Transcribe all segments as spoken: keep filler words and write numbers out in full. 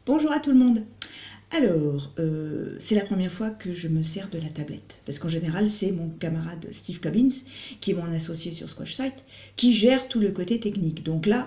Bonjour à tout le monde. Alors, euh, c'est la première fois que je me sers de la tablette. Parce qu'en général, c'est mon camarade Steve Cobbins, qui est mon associé sur Squashsite, qui gère tout le côté technique. Donc là,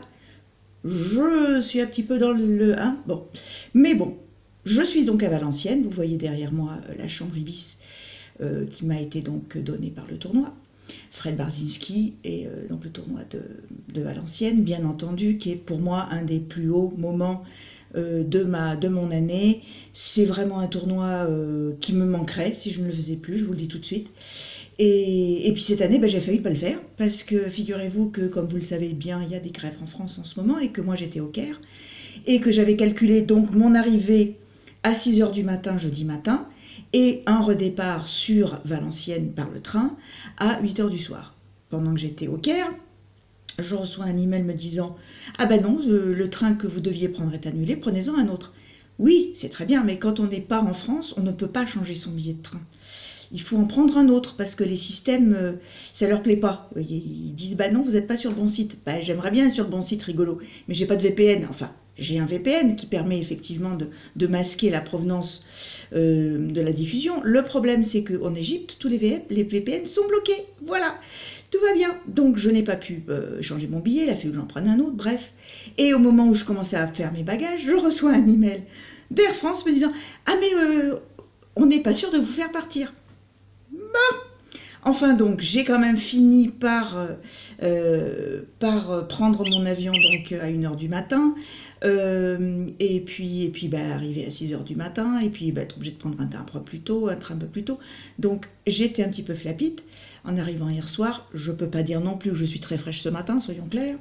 je suis un petit peu dans le... Hein, bon. Mais bon, je suis donc à Valenciennes. Vous voyez derrière moi la chambre Ibis euh, qui m'a été donc donnée par le tournoi. Fred Barzinski et euh, donc le tournoi de, de Valenciennes, bien entendu, qui est pour moi un des plus hauts moments euh, de, ma, de mon année. C'est vraiment un tournoi euh, qui me manquerait si je ne le faisais plus, je vous le dis tout de suite. Et, et puis cette année, ben, j'ai failli pas le faire, parce que figurez-vous que, comme vous le savez bien, il y a des grèves en France en ce moment, et que moi j'étais au Caire, et que j'avais calculé donc mon arrivée à six heures du matin, jeudi matin, et un redépart sur Valenciennes par le train à huit heures du soir. Pendant que j'étais au Caire, je reçois un email me disant « Ah ben non, le, le train que vous deviez prendre est annulé, prenez-en un autre. » Oui, c'est très bien, mais quand on n'est pas en France, on ne peut pas changer son billet de train. Il faut en prendre un autre parce que les systèmes, ça leur plaît pas. Ils disent « Bah non, vous n'êtes pas sur le bon site. » Bah, j'aimerais bien être sur le bon site, rigolo, mais j'ai pas de V P N. Enfin, j'ai un V P N qui permet effectivement de, de masquer la provenance euh, de la diffusion. Le problème, c'est qu'en Égypte, tous les, les V P N sont bloqués. Voilà, tout va bien. Donc, je n'ai pas pu euh, changer mon billet. Il a fallu que j'en prenne un autre, bref. Et au moment où je commençais à faire mes bagages, je reçois un email d'Air France me disant « Ah mais euh, on n'est pas sûr de vous faire partir. » Bah, enfin donc, j'ai quand même fini par, euh, par prendre mon avion donc à une heure du matin, euh, et puis, et puis bah, arriver à six heures du matin, et puis bah, être obligé de prendre un train un peu plus tôt, un train un peu plus tôt. Donc j'étais un petit peu flapite en arrivant hier soir. Je ne peux pas dire non plus que je suis très fraîche ce matin, soyons clairs.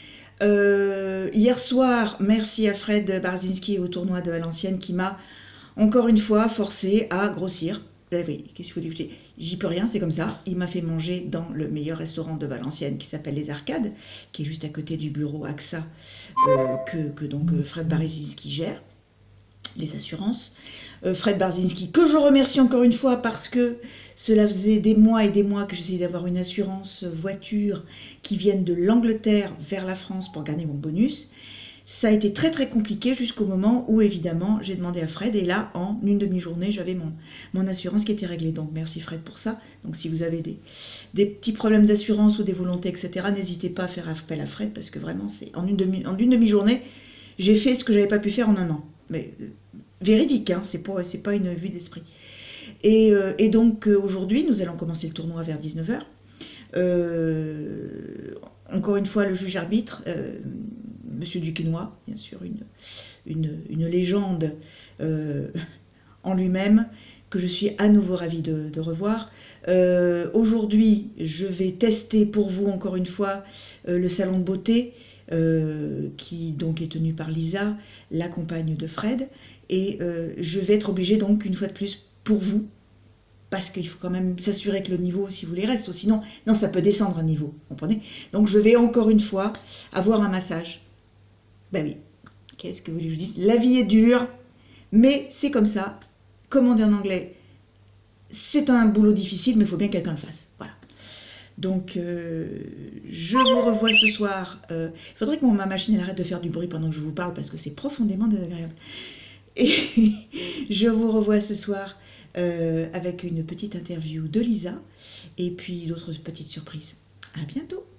Euh, hier soir, merci à Fred Barzinski au tournoi de Valenciennes qui m'a encore une fois forcé à grossir. Ben oui, qu'est-ce que vous dites ? J'y peux rien, c'est comme ça. Il m'a fait manger dans le meilleur restaurant de Valenciennes qui s'appelle Les Arcades, qui est juste à côté du bureau A X A euh, que, que donc euh, Fred Barzinski gère, les assurances. Euh, Fred Barzinski, que je remercie encore une fois parce que cela faisait des mois et des mois que j'essayais d'avoir une assurance voiture qui vienne de l'Angleterre vers la France pour gagner mon bonus. Ça a été très très compliqué jusqu'au moment où évidemment j'ai demandé à Fred et là en une demi-journée j'avais mon, mon assurance qui était réglée. Donc merci Fred pour ça. Donc si vous avez des, des petits problèmes d'assurance ou des volontés et cetera, n'hésitez pas à faire appel à Fred parce que vraiment c'est en une demi, en une demi-journée j'ai fait ce que j'avais pas pu faire en un an. Mais euh, véridique, hein, c'est pas, c'est pas une vue d'esprit. Et, euh, et donc euh, aujourd'hui nous allons commencer le tournoi vers dix-neuf heures. Euh, encore une fois le juge arbitre. Euh, Monsieur Duquesnoy, bien sûr, une, une, une légende euh, en lui-même, que je suis à nouveau ravie de, de revoir. Euh, Aujourd'hui, je vais tester pour vous, encore une fois, euh, le salon de beauté, euh, qui donc est tenu par Lisa, la compagne de Fred, et euh, je vais être obligée, donc, une fois de plus, pour vous, parce qu'il faut quand même s'assurer que le niveau, si vous voulez, reste, sinon, non, ça peut descendre un niveau, vous comprenez ? Donc, je vais encore une fois avoir un massage. Ben oui, qu'est-ce que vous voulez que je dise ? La vie est dure, mais c'est comme ça. Comme on dit en anglais, c'est un boulot difficile, mais il faut bien que quelqu'un le fasse. Voilà. Donc, euh, je vous revois ce soir. Il euh, faudrait que mon, ma machine elle arrête de faire du bruit pendant que je vous parle, parce que c'est profondément désagréable. Et je vous revois ce soir euh, avec une petite interview de Lisa, et puis d'autres petites surprises. À bientôt.